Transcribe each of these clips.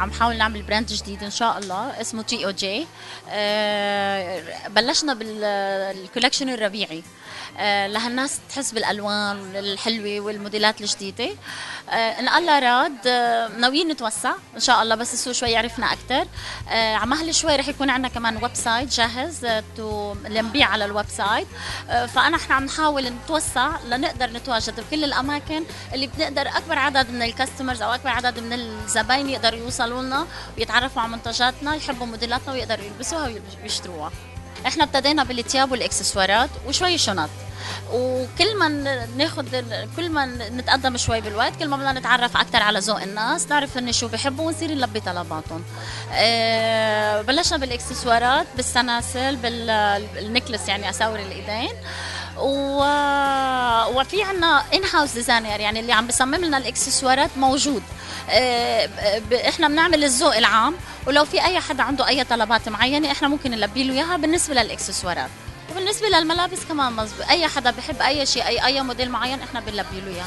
عم نحاول نعمل براند جديد ان شاء الله اسمه TOJ. بلشنا بالكولكشن الربيعي لهالناس تحس بالالوان الحلوه والموديلات الجديده. ان الله راد ناويين نتوسع ان شاء الله، بس السوق شوي عرفنا اكثر. عمهل شوي رح يكون عندنا كمان ويب سايت جاهز لنبيع على الويب سايت. احنا عم نحاول نتوسع لنقدر نتواجد بكل الاماكن اللي بنقدر اكبر عدد من الكاستمرز او اكبر عدد من الزباين يقدروا يوصلوا لنا ويتعرفوا على منتجاتنا، يحبوا موديلاتنا ويقدروا يلبسوها ويشتروها. احنا ابتدينا بالثياب والاكسسوارات وشوي شنط، وكل ما ناخذ كل ما نتقدم شوي بالوقت كل ما بدنا نتعرف اكثر على ذوق الناس، نعرف هن شو بيحبوا ونصير نلبي طلباتهم. بلشنا بالاكسسوارات، بالسلاسل، بالنكلس يعني اساور الايدين، وفي عنا ان هاوس ديزاينر يعني اللي عم بيصمم لنا الاكسسوارات موجود. احنا بنعمل الذوق العام، ولو في اي حدا عنده اي طلبات معينه احنا ممكن نلبي له اياها بالنسبه للاكسسوارات. وبالنسبه للملابس كمان مظبوط، اي حدا بحب اي شيء اي موديل معين احنا بنلبي له اياه.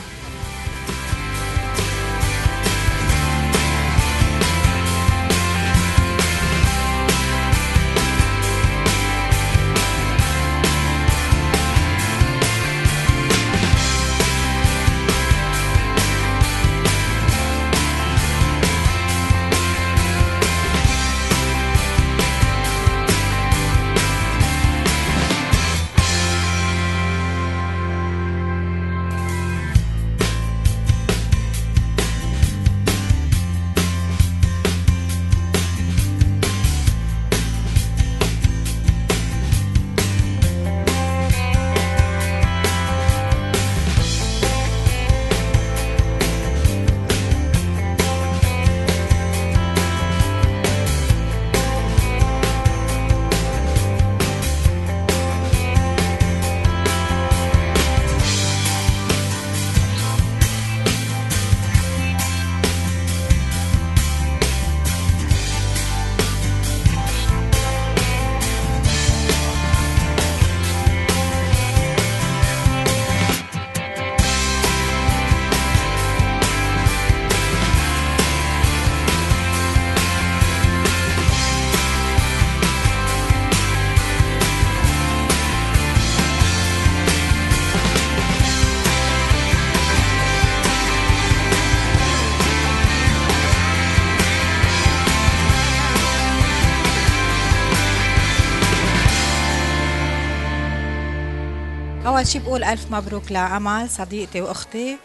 أول شي بقول ألف مبروك لأمل صديقتي وأختي،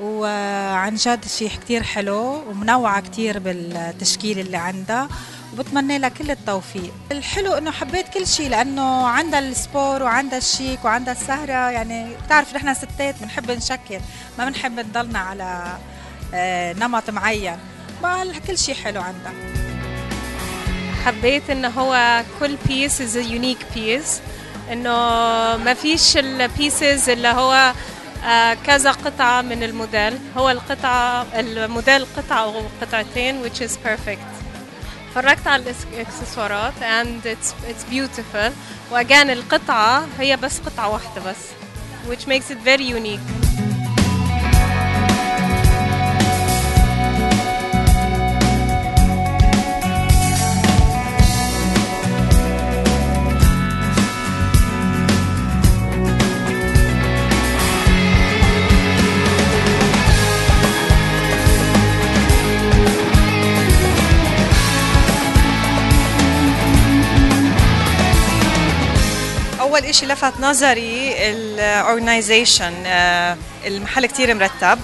وعن جد شي كتير حلو ومنوعة كتير بالتشكيل اللي عندها، وبتمنى لها كل التوفيق. الحلو إنه حبيت كل شي لأنه عندها السبور وعندها الشيك وعندها السهرة، يعني بتعرف نحن ستات بنحب نشكل، ما بنحب نضلنا على نمط معين، كل شي حلو عندها. حبيت إنه هو كل بيس is a unique piece، إنه ما فيش البيسز اللي هو كذا قطعة من الموديل، هو الموديل قطعة أو قطعتين which is perfect. فرجت على الإكسسوارات and it's beautiful، وأجان القطعة هي بس قطعة واحدة بس which makes it very unique. أول إشي لفت نظري الأورجنايزيشن، المحل كتير مرتب،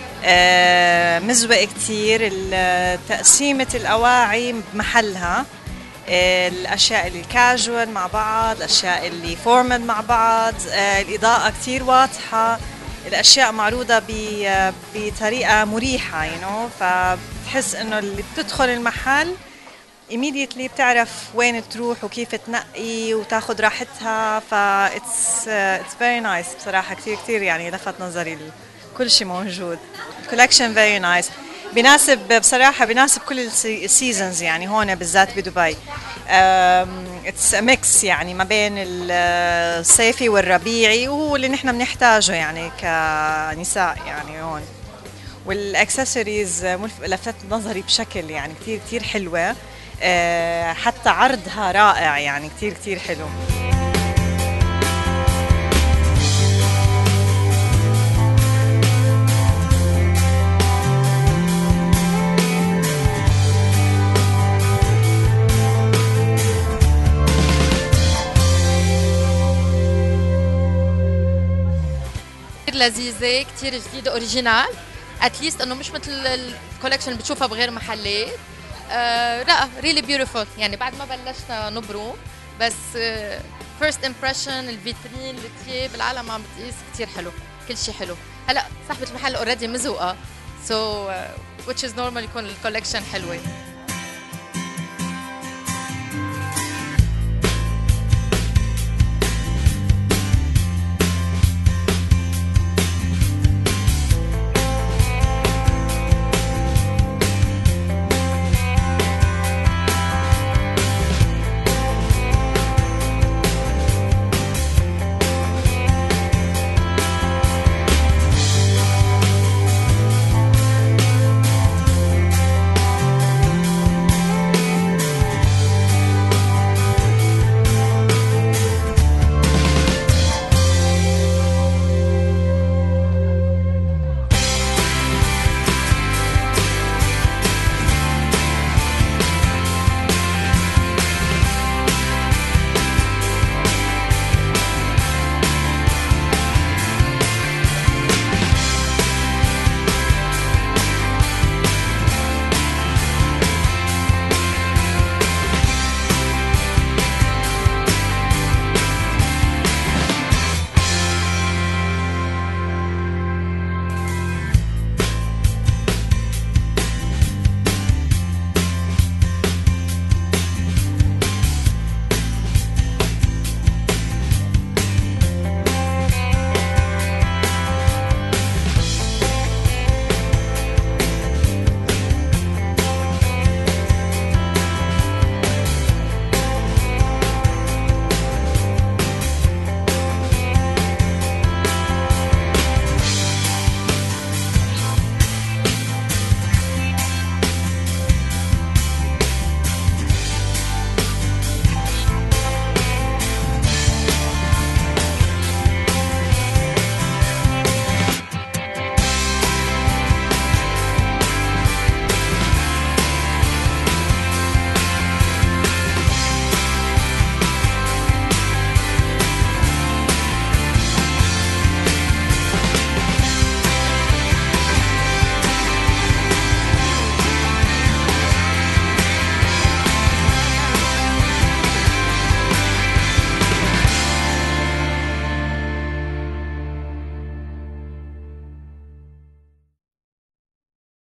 مزوق كتير، تقسيمة الأواعي بمحلها، الأشياء اللي كاجوال مع بعض، الأشياء اللي فورمال مع بعض، الإضاءة كتير واضحة، الأشياء معروضة بطريقة مريحة فبتحس إنه اللي بتدخل المحل immediately بتعرف وين تروح وكيف تنقي وتاخد راحتها. it's very nice بصراحة، كتير يعني لفت نظري كل شيء موجود. collection very nice، بصراحة بيناسب كل السيزونز، يعني هون بالذات بدبي it's a mix يعني ما بين الصيفي والربيعي، وهو اللي نحن بنحتاجه يعني كنساء يعني هون. والاكسسوارز لفتت نظري بشكل يعني كتير كتير حلوه. حتى عرضها رائع يعني كتير كتير حلو. لذيذة كتير جديدة اوريجينال، اتليست انه مش مثل الكولكشن بتشوفها بغير محلات. لا ريلي بيوتيفول، يعني بعد ما بلشنا نبرم بس فيرست امبريشن الفيترين الثياب العالم عم بتقيس كتير حلو، كل شيء حلو. هلا صاحبة المحل اوريدي مزوقة which is normal يكون الكولكشن حلوة.